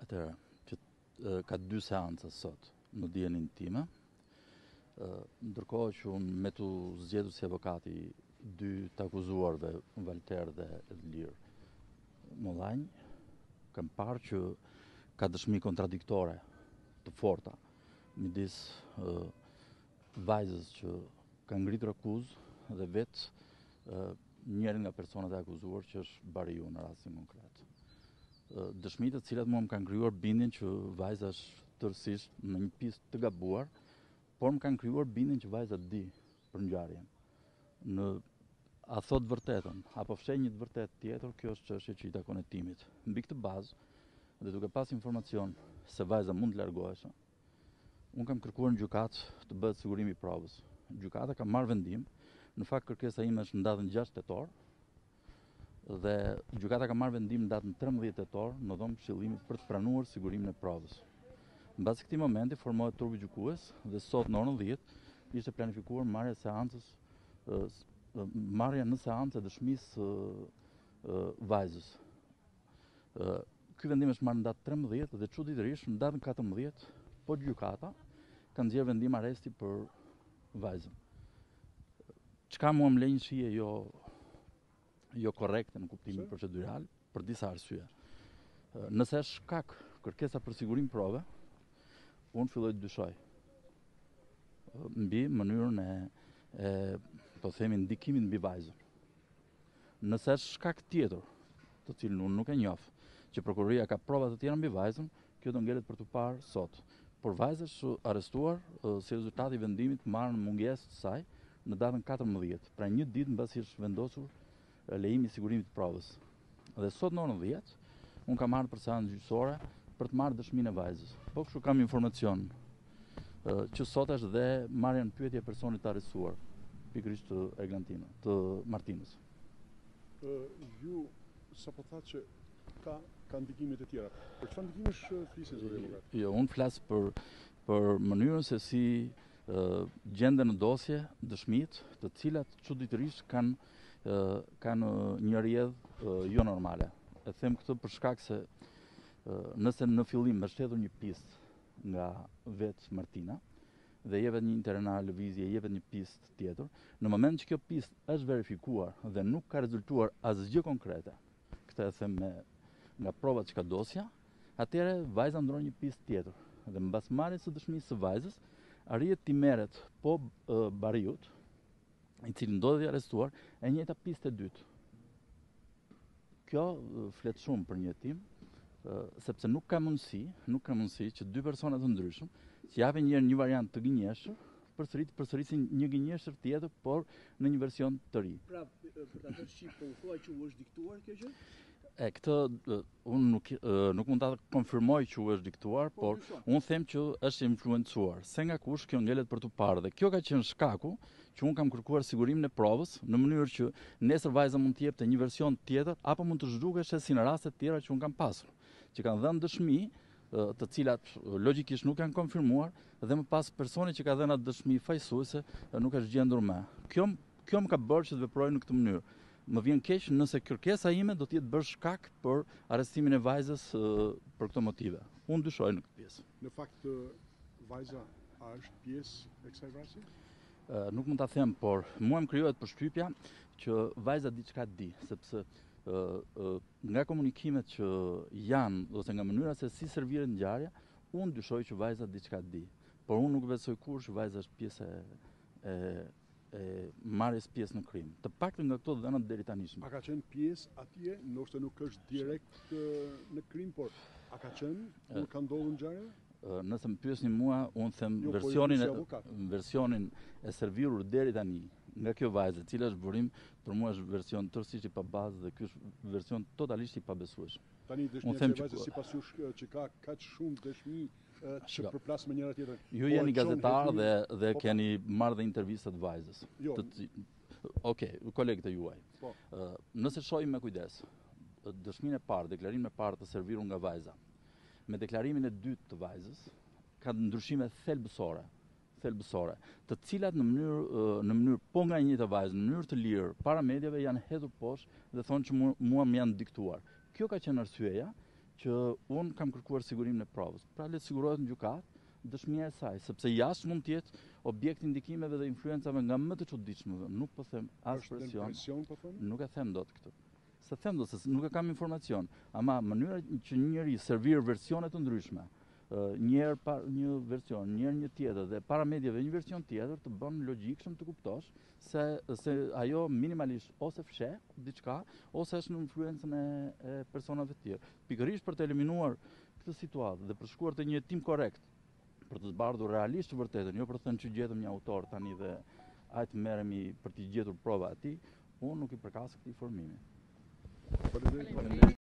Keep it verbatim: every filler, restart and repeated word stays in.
Atëherë, që uh, ka dy seanca sot në dijenin time, uh, ndërkohë që unë me të zgjedhur si avokati dy të akuzuarve, Valter dhe Lirë, Mollaj, kam parë që ka dëshmi kontradiktore të forta midis uh, vajzës që ka ngritur akuzë dhe vetë uh, njëri nga personat e akuzuar që është bariu në rastin konkret. Uh, dëshmitë të cilat mua më kanë krijuar bindjen që vajza është tërësisht në një pistë të gabuar, por më kanë krijuar bindjen që vajza di për ngjarjen. Në a thot vërtetën, apo fshe një të vërtet tjetër, kjo është çështje që i takon hetimit. Mbi këtë bazë, dhe duke pas informacion se vajza mund të largoheshë, unë kam kërkuar në gjykatë të bëhet sigurimi i provës. Gjykata ka marrë vendim, në fakt kërkesa ime është në datën gjashtë tetor, dhe gjykata ka marrë vendim në datën trembëdhjetë tetor në dhomë këshillimit për të pranuar sigurimin e provës. Mbas këtij momenti formohet turpi gjykues dhe sot në orën dhjetë ishte planifikuar marrja e seancës marrja në seancë e dëshmisë vajzës. Ky vendim është marrë në datë trembëdhjetë dhe çuditërisht në datën katërmbëdhjetë, po gjykata ka nxjerrë vendim arresti për vajzën. Çka mua më lë një shije jo jo korrekte në kuptimin procedural për disa arsye. Nëse është shkak kërkesa për sigurim prove, unë filloj të dyshoj mbi mënyrën e, e po themi ndikimit mbi vajzën. Nëse është shkak tjetër, të cilën unë nuk e njoh, që prokuroria ka prova të tjera mbi vajzën, kjo do ngelet për të parë sot. Por vajza është arrestuar uh, si rezultati i vendimit marrë në mungesë të saj në datën katërmbëdhjetë, pra një ditë mbasi është vendosur uh, lejimi i sigurimit të provës. Dhe sot në orën dhjetë, unë kam marrë për seancë gjyqësore për të marrë dëshminë e vajzës. Po kështu kam informacion uh, që sot është dhe marrja në pyetje e personit të arrestuar, pikërisht të Eglantina, të Martinës. Uh, ju sapo thatë që ka ka ndikimet e tjera. Për çfarë ndikimesh flisin zoti avokat? Jo, unë flas për për mënyrën se si uh, gjenden në dosje dëshmitë, të cilat çuditërisht kanë uh, kanë një rrjedhë uh, jo normale. E them këtë për shkak se uh, nëse në fillim mbështetur një pistë nga vetë Martina dhe jepet një interena lëvizje, jepet një pistë tjetër, në moment që kjo pistë është verifikuar dhe nuk ka rezultuar asgjë konkrete, këtë e them me nga provat që ka dosja, atëherë vajza ndron një pistë tjetër. Dhe mbas marrjes së dëshmisë së vajzës, arrihet t'i merret po uh, bariut, i cili ndodhet i arrestuar, e njëjta pistë e dytë. Kjo uh, flet shumë për një hetim, uh, sepse nuk ka mundësi, nuk ka mundësi që dy persona të ndryshëm, që japin një një variant të gënjeshtur, përsërit përsërisin një gënjeshtër tjetër, por në një version të ri. Pra, për atë shqip, po thua që u është diktuar kjo gjë? E këtë unë nuk, nuk mund ta konfirmoj që u është diktuar, por unë them që është influencuar. Se nga kush kjo ngelet për të parë dhe kjo ka qenë shkaku që unë kam kërkuar sigurimin e provës në mënyrë që nesër vajza mund të jepte një version tjetër apo mund të zhdukeshe si në raste të tjera që unë kam pasur, që kanë dhënë dëshmi, të cilat logjikisht nuk janë konfirmuar dhe më pas personi që ka dhënë atë dëshmi fajsuese nuk është gjendur më. Kjo kjo më ka bërë që të veproj në këtë mënyrë. Më vjen keq nëse kërkesa ime do të jetë bërë shkak për arrestimin e vajzës uh, për këto motive. Unë dyshoj në këtë pjesë. Në fakt, vajza a është pjesë e kësaj vrasje? Uh, nuk mund ta them, por mua më krijohet përshtypja që vajza diçka di, sepse uh, uh, nga komunikimet që janë ose nga mënyra se si serviret ngjarja, unë dyshoj që vajza diçka di. Por unë nuk besoj kur që vajza është pjesë e, e e marrjes pjesë në krim. Të paktën nga këto dhënat deri tani. A ka qenë pjesë atje, ndoshta nuk është direkt në krim, por a ka qenë kur ka ndodhur ngjarja? Nëse më pyesni mua, unë them jo, versionin po, e, versionin e servirur deri tani nga kjo vajzë, e cila është burim, për mua është version tërësisht i pa bazë dhe ky është version totalisht i pabesueshëm. Tani dëshmia e vajzës sipas jush që ka kaq shumë dëshmi që përplas me njëra tjetrën. Ju jeni gazetar dhe dhe po, keni marrë dhe intervistat vajzës. Jo. Të, Okej, okay, kolegët e juaj. Po. Uh, nëse shohim me kujdes, dëshminë e parë, deklarimin e parë të servirur nga vajza, me deklarimin e dytë të vajzës, ka ndryshime thelbësore, thelbësore, të cilat në mënyrë uh, në mënyrë po nga një të vajzë, në mënyrë të lirë, para medjave janë hedhur poshtë dhe thonë që mua, mua më janë diktuar. Kjo ka qenë arsyeja që unë kam kërkuar sigurimin e provës. Pra le të sigurohet në gjykatë dëshmia e saj, sepse jashtë mund të jetë objekt i ndikimeve dhe influencave nga më të çuditshme. Nuk po them as Është presion, depresion, po thonë? nuk e them dot këtë. Se them dot se nuk e kam informacion, ama mënyra që një njeri servir versione të ndryshme, një herë pa një version, një herë një tjetër dhe para medjave një version tjetër, të bën logjikshëm të kuptosh se se ajo minimalisht ose fsheh diçka ose është në influencën e, e personave të tjerë. Pikërisht për të eliminuar këtë situatë dhe për shkuar te një hetim korrekt, për të zbardhur realisht të vërtetën, jo për të thënë që gjetëm një autor tani dhe ajtë merremi për të gjetur prova e tij, unë nuk i përkas këtij informimi. Faleminderit.